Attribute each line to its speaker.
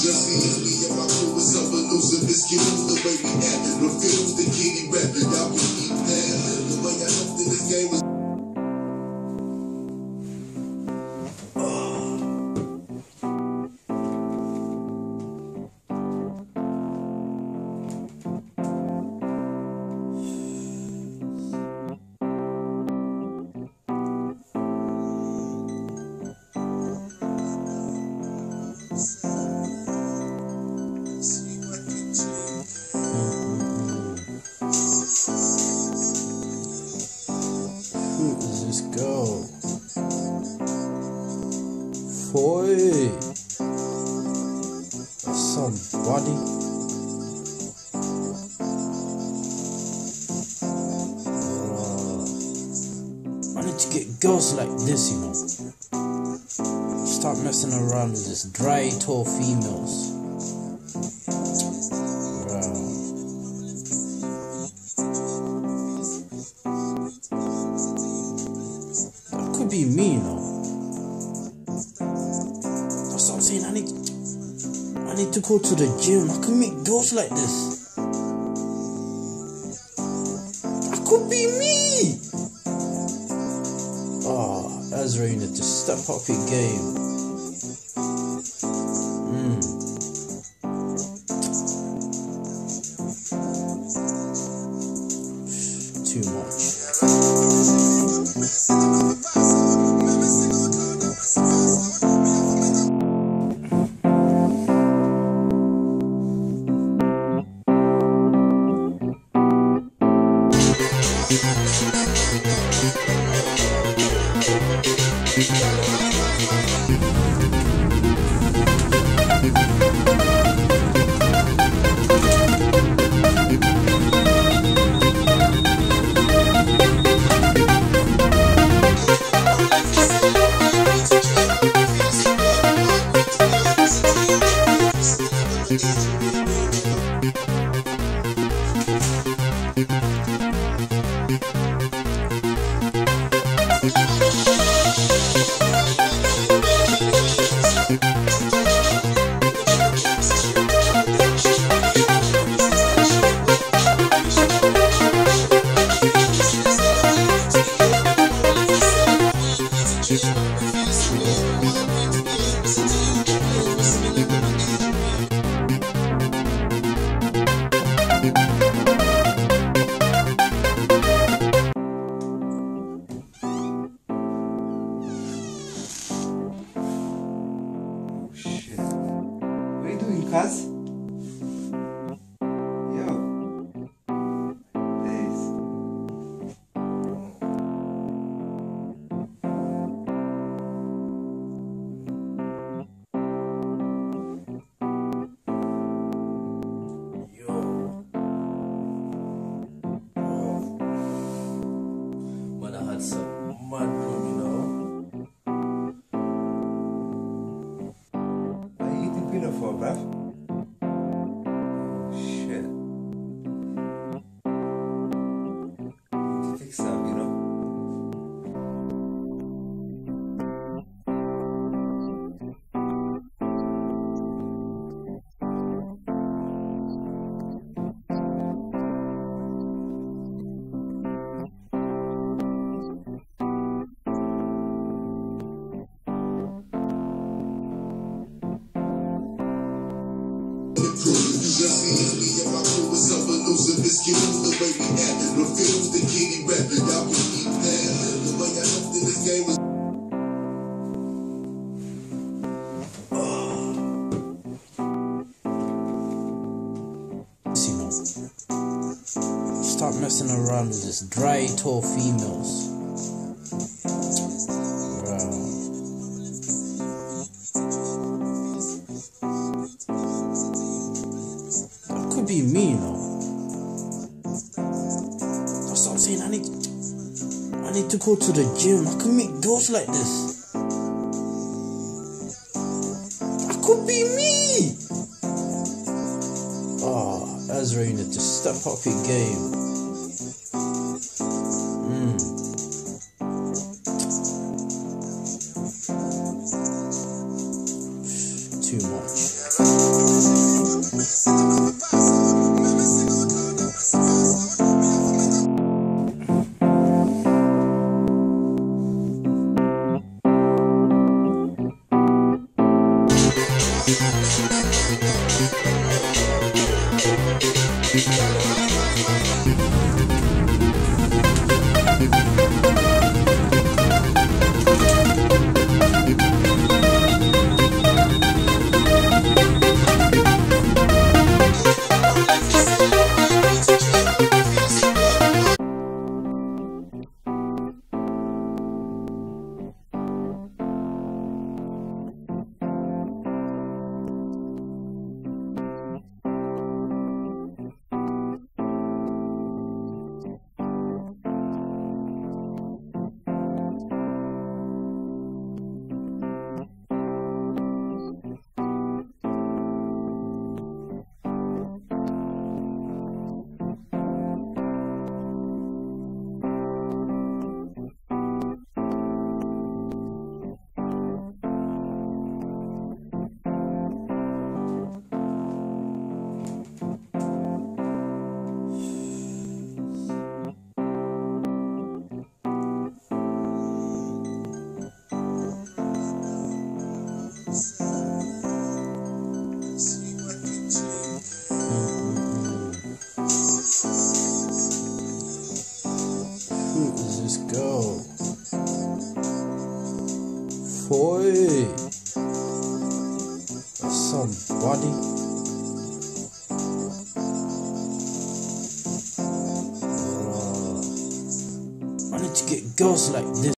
Speaker 1: Just see me and my crew is so elusive. Excuse the way we act. Refuse the kitty rap. Y'all can keep that. The way I looked in this game was.
Speaker 2: Who is this girl? Boy, somebody. I need to get girls like this, you know. Start messing around with this dry, tall females. That could be me, you know. That's what I'm saying. I need to go to the gym. I can meet girls like this. That could be me. Ezra, you need to step up your game. Too much.
Speaker 3: Cuz? Yo. Please.
Speaker 2: When I had some mad room, you know.
Speaker 3: What are you eating peanut for, bruv? Shit. Need to fix that, you know?
Speaker 1: Just see me and my crew is so elusive. Excuse the way we act. Refuse the kitty rap. Y'all can keep that. The way I looked in this game was.
Speaker 2: You know, start messing around with this dry, tall females. That could be me, you know. That's what I'm saying. I need to go to the gym. I can meet girls like this. That could be me. Ezra, you need to step up your game. Too much. Boy, somebody. I need to get girls like this.